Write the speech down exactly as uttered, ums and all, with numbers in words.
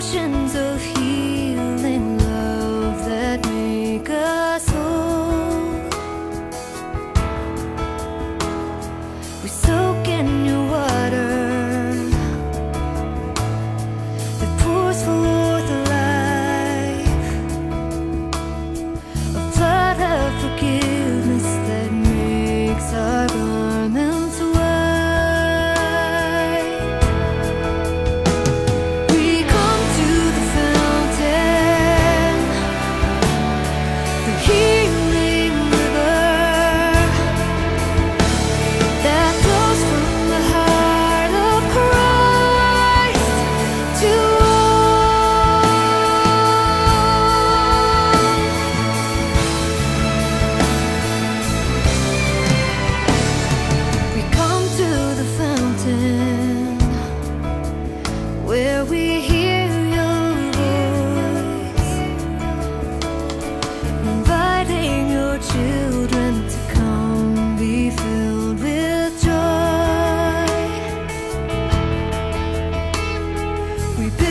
oceans of healing love that make us whole. We soak in your water that pours forth a life, a flood of forgiveness that makes our garments white. We come to the fountain, the healing river that flows from the heart of Christ to all. We come to the fountain where we hear your voice, inviting your children to come be filled with joy. We